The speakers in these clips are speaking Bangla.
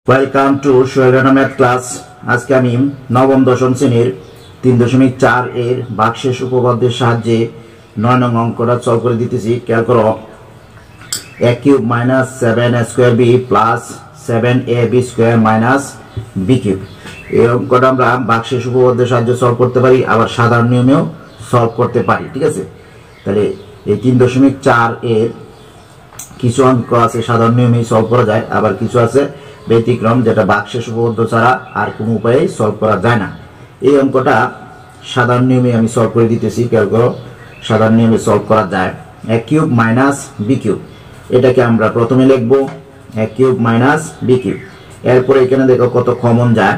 Welcome to Sohel math class. আজকে আমি নবম দশম শ্রেণীর 3.4 এর ভাগশেষ উপপাদ্যের সাহায্যে 9 নং অঙ্কটা সলভ করে দিতেছি। খেয়াল করো, a cube minus 7a square B plus 7ab square minus B cube. এই অঙ্কটা আমরা ভাগশেষ উপপাদ্যের সাহায্যে সলভ করতে পারি, আবার সাধারণ নিয়মেও সলভ করতে পারি। ঠিক আছে, তাহলে এই 3.4 এর কিছু অঙ্ক আছে সাধারণ নিয়মেই সলভ করা যায়, আবার কিছু আছে ব্যতিক্রম যেটা ভাগশেষ উপপাদ্য ছাড়া আর কোনো উপায়ে সলভ করা যায় না। এই অঙ্কটা সাধারণ নিয়মে আমি সলভ করে দিতেছি। খেয়াল করো, সাধারণ নিয়মে সলভ করা যায়। a cube minus B cube, এটাকে আমরা প্রথমে লিখব a cube minus B cube. এরপরে এখানে দেখো কত কমন যায়,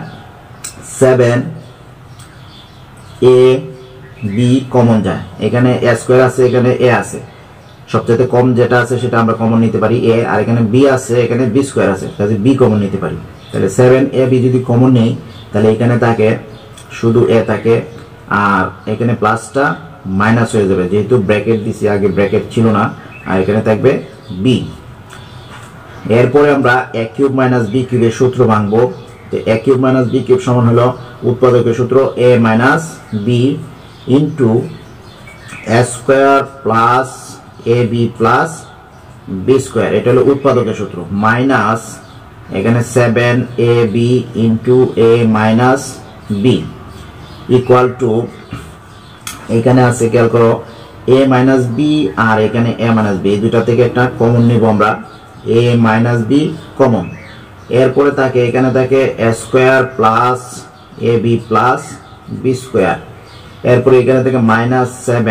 7ab কমন যায়। এখানে a স্কয়ার আছে, এখানে a আছে, সবচেয়ে কম যেটা আছে সেটা আমরা কমন নিতে পারি a, আর এখানে b আছে, এখানে b স্কয়ার আছে, তাহলে b কমন নিতে পারি। তাহলে 7ab যদি কমন নেই তাহলে এখানে থাকে শুধু a থাকে, আর এখানে প্লাসটা মাইনাস হয়ে যাবে, যেহেতু ব্র্যাকেট দিছি, আগে ব্র্যাকেট ছিল না, আর এখানে থাকবে b। এরপরে আমরা a কিউব মাইনাস b কিউবের সূত্র ভাঙবো। তো a cube minus b cube সমান হলো উৎপাদকের সূত্র a minus b into a square plus ab plus b square, এটা হলো উৎপাদকের সূত্র, মাইনাস এখানে 7ab into a minus b equal to, এখানে আছে খেয়াল করো a মাইনাস b আর এখানে a মাইনাস b, এই দুটা থেকে একটা কমন নিব আমরা, a মাইনাস b কমন। এরপরে থাকে এখানে থাকে a square plus ab plus b square. এরপরে এখানে থেকে minus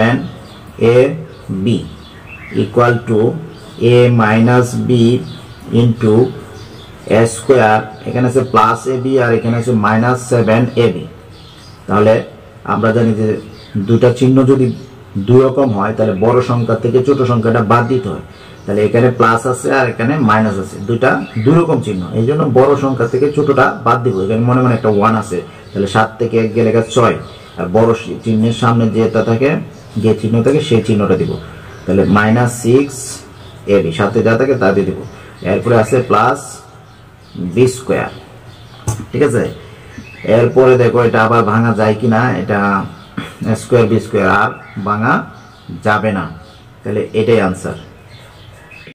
7ab equal to a minus b into a square, এখানে আছে প্লাস ab আর এখানে আছে মাইনাস 7ab। তাহলে আমরা জানি যে দুটা চিহ্ন যদি দুই রকম হয় তাহলে বড় সংখ্যা থেকে ছোট সংখ্যাটা বাদ দিতে হয়। তাহলে এখানে প্লাস আছে আর এখানে মাইনাস আছে, দুইটা দুই রকম চিহ্ন, এই জন্য বড় সংখ্যা থেকে ছোটটা বাদ দিব। এখানে মনে মনে একটা 1 আছে, তাহলে 7 থেকে 1 গেলে 6, আর বড় চিহ্নের সামনে যেটা থাকে, যে চিহ্ন থাকে সেই চিহ্নটা দিব। তাহলে মাইনাস 6ab, সাথে যা থাকে তা দিয়ে দিব। এরপরে আছে প্লাস b স্কয়ার। ঠিক আছে, এরপরে দেখো এটা আবার ভাঙা যায় কিনা, এটা স্কয়ার b স্কয়ার আর ভাঙা যাবে না, তাহলে এটাই আনসার।